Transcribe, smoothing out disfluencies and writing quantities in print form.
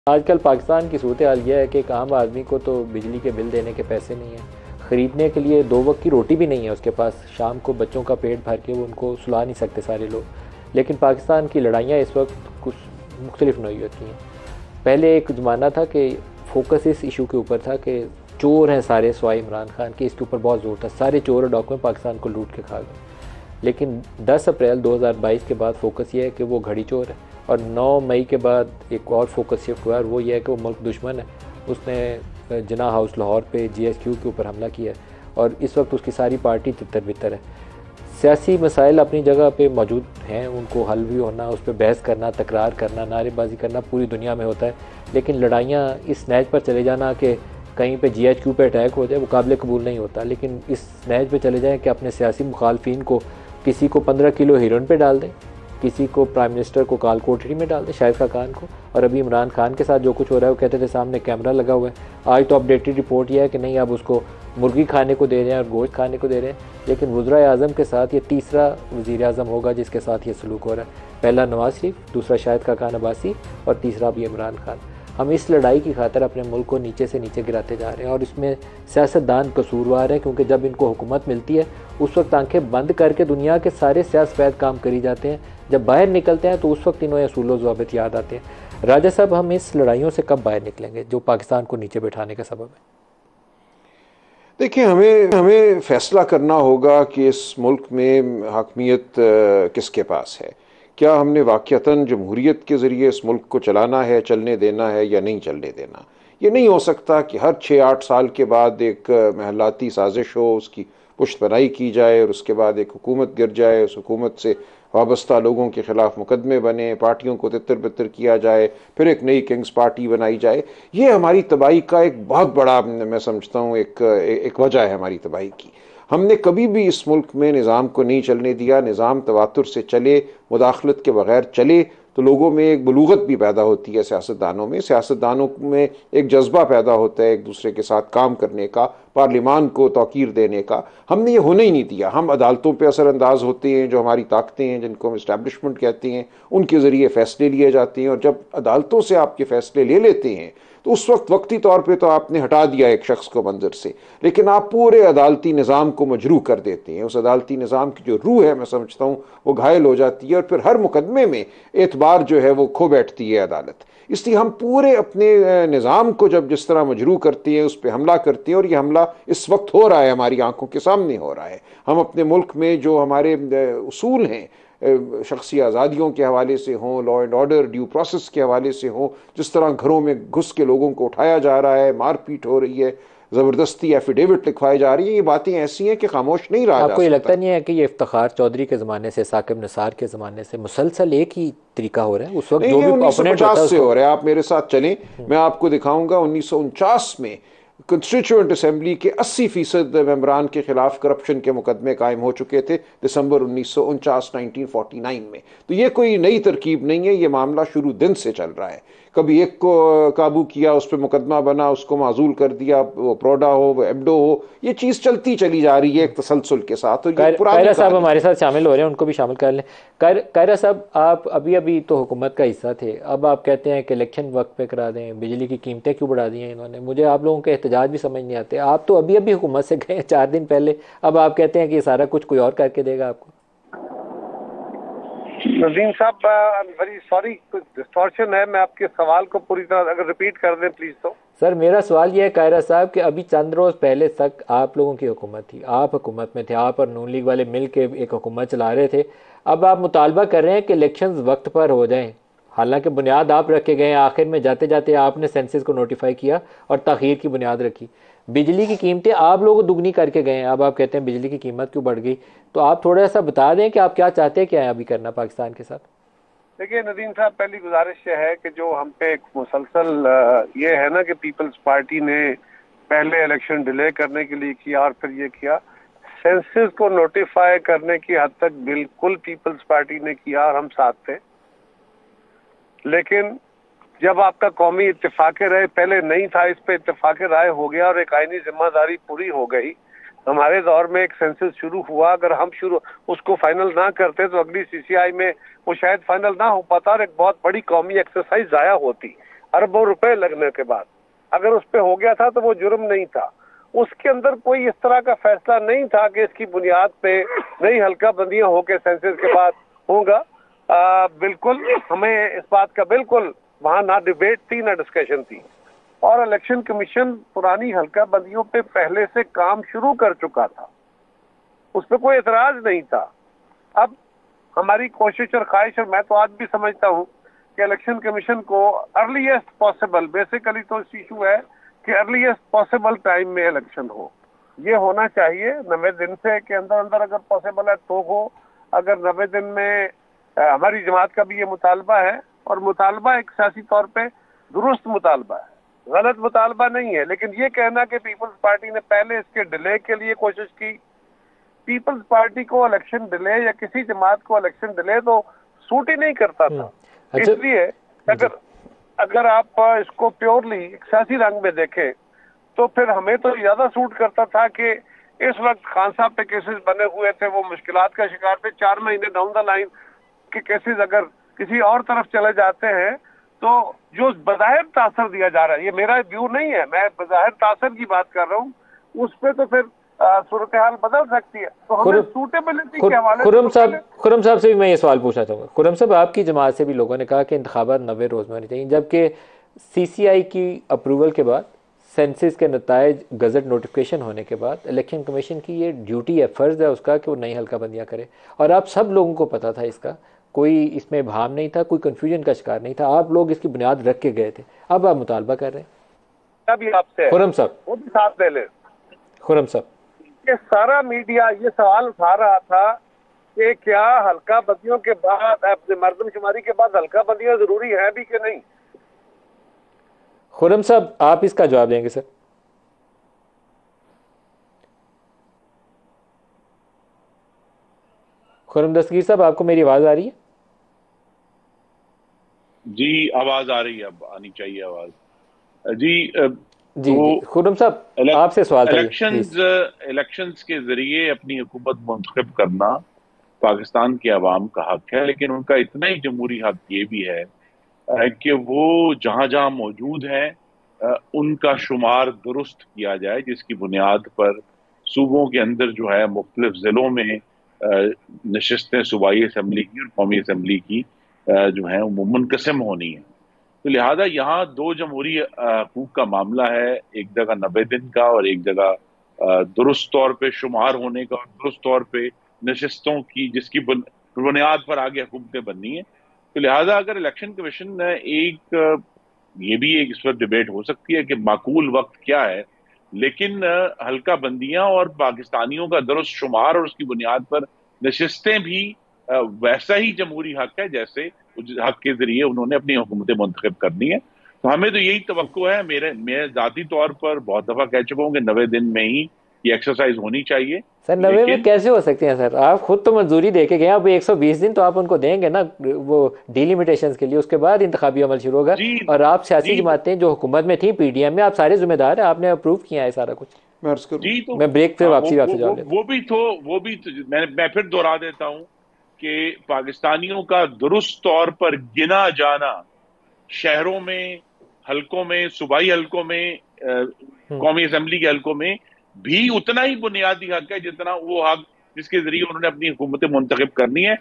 آج کل پاکستان کی صورتحال یہ ہے کہ ایک عام آدمی کو تو بجلی کے بل دینے کے پیسے نہیں ہیں، خریدنے کے لیے 2 وقت کی روٹی بھی نہیں ہے اس کے پاس، شام کو بچوں کا پیٹ بھر کے وہ ان کو سلا نہیں سکتے سارے لوگ۔ لیکن پاکستان کی لڑائیاں اس وقت کچھ مختلف نوعیت کی ہیں۔ پہلے ایک زمانہ تھا کہ فوکس اس ایشو کے اوپر تھا کہ چور ہیں سارے سوائے عمران خان کے، اس کے اوپر بہت زور تھا، سارے چور اور ڈاکوئنٹ پاکستان کو لوٹ کے کھا گئے۔ لیکن 10 اپریل 2022 کے بعد فوکس یہ ہے کہ وہ گھڑی چور ہے، اور 9 مئی کے بعد ایک اور فوکس شفٹ ہوا ہے، اور وہ یہ ہے کہ وہ ملک دشمن ہے۔ اس نے جناح ہاؤس لاہور پہ GSQ کے اوپر حملہ کیا ہے، اور اس وقت اس کی ساری پارٹی تتر بتر ہے۔ سیاسی مسائل اپنی جگہ پہ موجود ہیں، ان کو حل بھی ہونا، اس پہ بحث کرنا، تکرار کرنا، نعرے بازی کرنا پوری دنیا میں ہوتا ہے، لیکن لڑائیاں اس نہج پر چلے جانا کہ کہیں پہ GHQ پہ اٹیک ہو جائے وہ قابل قبول نہیں ہوتا۔ لیکن اس نہج پہ چلے جائیں کہ اپنے سیاسی مخالفین کو، کسی کو 15 کلو ہیروئن پہ ڈال دیں، کسی کو پرائم منسٹر کو کال کوٹری میں ڈال دیں، شاہد خاقان کو، اور ابھی عمران خان کے ساتھ جو کچھ ہو رہا ہے وہ کہتے تھے سامنے کیمرہ لگا ہوا ہے۔ آج تو اپڈیٹڈ رپورٹ یہ ہے کہ نہیں، اب اس کو مرغی کھانے کو دے رہے ہیں اور گوشت کھانے کو دے رہے ہیں۔ لیکن وزرائے اعظم کے ساتھ یہ تیسرا وزیر اعظم ہوگا جس کے ساتھ یہ سلوک ہو رہا ہے، پہلا نواز شریف، دوسرا شاہد خاقان عباسی، اور تیسرا بھی عمران خان۔ ہم اس لڑائی کی خاطر اپنے ملک کو نیچے سے نیچے گراتے جا رہے ہیں، اور اس میں سیاستدان قصوروار ہیں، کیونکہ جب ان کو حکومت ملتی ہے اس وقت آنکھیں بند کر کے دنیا کے سارے سیاست کام کری جاتے ہیں، جب باہر نکلتے ہیں تو اس وقت انہیں اصول و ضوابط یاد آتے ہیں۔ راجہ صاحب، ہم اس لڑائیوں سے کب باہر نکلیں گے جو پاکستان کو نیچے بٹھانے کا سبب ہے؟ دیکھیں، ہمیں فیصلہ کرنا ہوگا کہ اس ملک میں حاکمیت کس کے پاس ہے۔ کیا ہم نے واقعتاً جمہوریت کے ذریعے اس ملک کو چلانا ہے، چلنے دینا ہے، یا نہیں چلنے دینا؟ یہ نہیں ہو سکتا کہ ہر 6-8 سال کے بعد ایک محلاتی سازش ہو، اس کی پشت بنائی کی جائے، اور اس کے بعد ایک حکومت گر جائے، اس حکومت سے وابستہ لوگوں کے خلاف مقدمے بنے، پارٹیوں کو تتر بتر کیا جائے، پھر ایک نئی کنگز پارٹی بنائی جائے۔ یہ ہماری تباہی کا ایک بہت بڑا، میں سمجھتا ہوں، ایک وجہ ہے ہماری تباہی کی۔ ہم نے کبھی بھی اس ملک میں نظام کو نہیں چلنے دیا۔ نظام تواتر سے چلے، مداخلت کے بغیر چلے تو لوگوں میں ایک بلوغت بھی پیدا ہوتی ہے، سیاستدانوں میں ایک جذبہ پیدا ہوتا ہے ایک دوسرے کے ساتھ کام کرنے کا، پارلیمان کو توقیر دینے کا۔ ہم نے یہ ہونے ہی نہیں دیا۔ ہم عدالتوں پہ اثر انداز ہوتے ہیں، جو ہماری طاقتیں ہیں، جن کو ہم اسٹیبلشمنٹ کہتے ہیں، ان کے ذریعے فیصلے لیے جاتے ہیں، اور جب عدالتوں سے آپ کے فیصلے لے لیتے ہیں تو اس وقت وقتی طور پہ تو آپ نے ہٹا دیا ایک شخص کو منظر سے، لیکن آپ پورے عدالتی نظام کو مجروح کر دیتے ہیں۔ اس عدالتی نظام کی جو روح ہے، میں سمجھتا ہوں، وہ گھائل ہو جاتی ہے، اور پھر ہر مقدمے میں اعتبار جو ہے وہ کھو بیٹھتی ہے عدالت۔ اس لیے ہم پورے اپنے نظام کو جس طرح مجروح کرتے ہیں، اس پہ حملہ کرتے ہیں، اور یہ حملہ اس وقت ہو رہا ہے، ہماری آنکھوں کے سامنے ہو رہا ہے۔ ہم اپنے ملک میں جو ہمارے اصول ہیں، شخصی آزادیوں کے حوالے سے ہوں، law and order, due process کے حوالے سے ہوں، جس طرح گھروں میں گھس کے لوگوں کو اٹھایا جا رہا ہے، مار پیٹ ہو رہی ہے، زبردستی ایفیڈیوٹ لکھوائی جا رہی ہیں، یہ باتیں ایسی ہیں کہ خاموش نہیں رہا جا سکتا۔ آپ کو یہ لگتا نہیں ہے کہ یہ افتخار چودھری کے زمانے سے، ثاقب نثار کے زمانے سے مسلسل ایک ہی طریقہ ہو رہا ہے؟ اس وقت نہیں، جو یہ بھی اپوننٹ ہوتا 1950 ہے اس سے کو ہو رہا ہے۔ آپ میرے ساتھ چلیں، میں آپ کو دکھاؤں گا 1949 میں کنسٹیچوئنٹ اسمبلی کے 80% ممبران کے خلاف کرپشن کے مقدمے قائم ہو چکے تھے دسمبر 1949 میں۔ تو یہ کوئی نئی ترکیب نہیں ہے، یہ معاملہ شروع دن سے چل رہا ہے۔ کبھی ایک کو قابو کیا، اس پہ مقدمہ بنا، اس کو معزول کر دیا، وہ پروڈا ہو، وہ ایبڈو ہو، یہ چیز چلتی چلی جا رہی ہے ایک تسلسل کے ساتھ، اور یہ پرانی قاہرہ صاحب کہانی ہمارے ہے۔ ساتھ شامل ہو رہے ہیں، ان کو بھی شامل کر لیں۔ قاہرہ صاحب، آپ ابھی تو حکومت کا حصہ تھے، اب آپ کہتے ہیں کہ الیکشن وقت پہ کرا دیں، بجلی کی قیمتیں کیوں بڑھا دی ہیں انہوں نے؟ مجھے آپ لوگوں کے احتجاج بھی سمجھ نہیں آتے۔ آپ تو ابھی حکومت سے گئے 4 دن پہلے، اب آپ کہتے ہیں کہ یہ سارا کچھ کوئی اور کر کے دے گا آپ کو۔ نظیم صاحب، ویری سوری، کچھ ڈسٹورشن ہے، میں آپ کے سوال کو پوری طرح اگر ریپیٹ کر دیں پلیز تو۔ سر، میرا سوال یہ ہے قاہرہ صاحب کہ ابھی چند روز پہلے تک آپ لوگوں کی حکومت تھی، آپ حکومت میں تھے، آپ اور نون لیگ والے مل کے ایک حکومت چلا رہے تھے۔ اب آپ مطالبہ کر رہے ہیں کہ الیکشنز وقت پر ہو جائیں، حالانکہ بنیاد آپ رکھ کے گئے ہیں، آخر میں جاتے جاتے آپ نے سینسس کو نوٹیفائی کیا اور تاخیر کی بنیاد رکھی۔ بجلی کی قیمتیں آپ لوگ دگنی کر کے گئے ہیں، اب آپ کہتے ہیں بجلی کی قیمت کیوں بڑھ گئی؟ تو آپ تھوڑا سا بتا دیں کہ آپ کیا چاہتے ہیں، کیا ہے ابھی کرنا پاکستان کے ساتھ؟ دیکھیے ندیم صاحب، پہلی گزارش یہ ہے کہ جو ہم پہ ایک مسلسل یہ ہے نا کہ پیپلز پارٹی نے پہلے الیکشن ڈیلے کرنے کے لیے کیا اور پھر یہ کیا، سینسس کو نوٹیفائی کرنے کی حد تک بالکل پیپلز پارٹی نے کیا اور ہم ساتھ تھے، لیکن جب آپ کا قومی اتفاق رائے پہلے نہیں تھا، اس پہ اتفاق رائے ہو گیا اور ایک آئینی ذمہ داری پوری ہو گئی۔ ہمارے دور میں ایک سینسس شروع ہوا، اگر ہم اس کو فائنل نہ کرتے تو اگلی CCI میں وہ شاید فائنل نہ ہو پاتا اور ایک بہت بڑی قومی ایکسرسائز ضائع ہوتی۔ اربوں روپے لگنے کے بعد اگر اس پہ ہو گیا تھا تو وہ جرم نہیں تھا. اس کے اندر کوئی اس طرح کا فیصلہ نہیں تھا کہ اس کی بنیاد پہ نئی حلقہ بندیاں ہو کے سینسس کے بعد ہوگا. بالکل ہمیں اس بات کا بالکل وہاں نہ ڈیبیٹ تھی نہ ڈسکشن تھی, اور الیکشن کمیشن پرانی حلقہ بندیوں پہ پہلے سے کام شروع کر چکا تھا, اس پہ کوئی اعتراض نہیں تھا. اب ہماری کوشش اور خواہش, اور میں تو آج بھی سمجھتا ہوں کہ الیکشن کمیشن کو ارلیسٹ پاسبل, بیسیکلی تو ایشو ہے کہ ارلیسٹ پاسبل ٹائم میں الیکشن ہو. یہ ہونا چاہیے 90 دن سے کے اندر اندر, اگر پاسبل ہے تو ہو. اگر 90 دن میں ہماری جماعت کا بھی یہ مطالبہ ہے, اور مطالبہ ایک سیاسی طور پہ درست مطالبہ ہے, غلط مطالبہ نہیں ہے. لیکن یہ کہنا کہ پیپلز پارٹی نے پہلے اس کے ڈیلے کے لیے کوشش کی, پیپلز پارٹی کو الیکشن ڈیلے یا کسی جماعت کو الیکشن ڈیلے تو سوٹ ہی نہیں کرتا تھا. اس لیے اگر آپ اس کو پیورلی ایک سیاسی رنگ میں دیکھیں تو پھر ہمیں تو زیادہ سوٹ کرتا تھا کہ اس وقت خان صاحب پہ کیسز بنے ہوئے تھے, وہ مشکلات کا شکار تھے. 4 مہینے ڈاؤن دا لائن کے کیسز اگر کسی اور طرف چلے جاتے ہیں تو جو بظاہر تاثر دیا جا رہا ہے, یہ میرا ویو نہیں ہے, میں بظاہر تاثر کی بات کر رہا ہوں, اس پہ تو پھر صورتحال بدل سکتی ہے. تو ہمیں سوٹیبلٹی کے حوالے سے خرم صاحب سے بھی میں یہ سوال پوچھنا چاہوں گا. خرم صاحب, آپ کی جماعت سے بھی لوگوں نے کہا کہ انتخابات 90 روز میں ہونے چاہیے, جبکہ سی سی آئی کی اپروول کے بعد, سینسس کے نتائج گزٹ نوٹیفیکیشن ہونے کے بعد الیکشن کمیشن کی یہ ڈیوٹی ہے, فرض ہے اس کا کہ وہ نئی حلقہ بندیاں کرے, اور آپ سب لوگوں کو پتا تھا اس کا, کوئی اس میں ابہام نہیں تھا, کوئی کنفیوژن کا شکار نہیں تھا, آپ لوگ اس کی بنیاد رکھ کے گئے تھے. اب آپ مطالبہ کر رہے ہیں. ابھی آپ سے خرم صاحب, وہ بھی ساتھ لے لیں. خرم صاحب, کہ سارا میڈیا یہ سوال اٹھا رہا تھا کہ کیا حلقہ بندیوں کے بعد مردم شماری کے بعد حلقہ بندیاں ضروری ہیں بھی کہ نہیں. خرم صاحب, آپ اس کا جواب دیں گے سر. خرم دستگیر صاحب, آپ کو میری آواز آ رہی ہے؟ جی آواز آ رہی ہے, اب آنی چاہیے آواز. جی خرم صاحب, آپ سے سوال تھا. الیکشنز کے ذریعے اپنی حکومت منتخب کرنا پاکستان کے عوام کا حق ہے, لیکن ان کا اتنا ہی جمہوری حق یہ بھی ہے کہ وہ جہاں جہاں موجود ہیں ان کا شمار درست کیا جائے, جس کی بنیاد پر صوبوں کے اندر جو ہے مختلف ضلعوں میں نشستیں صوبائی اسمبلی کی اور قومی اسمبلی کی جو ہیں وہ منقسم ہونی ہیں. تو لہٰذا یہاں 2 جمہوری حقوق کا معاملہ ہے, ایک جگہ 90 دن کا اور ایک جگہ درست طور پہ شمار ہونے کا اور درست طور پہ نشستوں کی جس کی بنیاد پر آگے حکومتیں بننی ہیں. تو لہٰذا اگر الیکشن کمیشن ایک یہ بھی ایک اس پر ڈیبیٹ ہو سکتی ہے کہ معقول وقت کیا ہے, لیکن حلقہ بندیاں اور پاکستانیوں کا درست شمار اور اس کی بنیاد پر نشستیں بھی ویسا ہی جمہوری حق ہے جیسے حق کے ذریعے انہوں نے اپنی حکومتیں منتخب کرنی ہے. تو ہمیں تو یہی توقع ہے, میں ذاتی طور پر بہت دفعہ کہہ چکا ہوں کہ 90 دن میں ہی یہ ایکسرسائز ہونی چاہیے. سر 90 میں کیسے ہو سکتے ہیں سر؟ آپ خود تو منظوری دے کے گئے, اب 120 دن تو آپ ان کو دیں گے نا وہ ڈیلیمیٹیشنز کے لیے, اس کے بعد انتخابی عمل شروع ہوگا. اور آپ سیاسی جماعتیں جو حکومت میں تھیں, پی ڈی ایم میں, آپ سارے ذمہ دار ہیں, آپ نے اپروو کیا ہے سارا کچھ. میں بریک پہ واپسی آپ سے جواب لیتا ہوں. وہ بھی میں پھر دوہرا دیتا ہوں کہ پاکستانیوں کا درست طور پر گنا جانا شہروں میں, حلقوں میں, صوبائی حلقوں میں, قومی اسمبلی کے حلقوں میں بھی اتنا ہی بنیادی حق ہے جتنا وہ حق جس کے ذریعے انہوں نے اپنی حکومتیں منتخب کرنی ہے.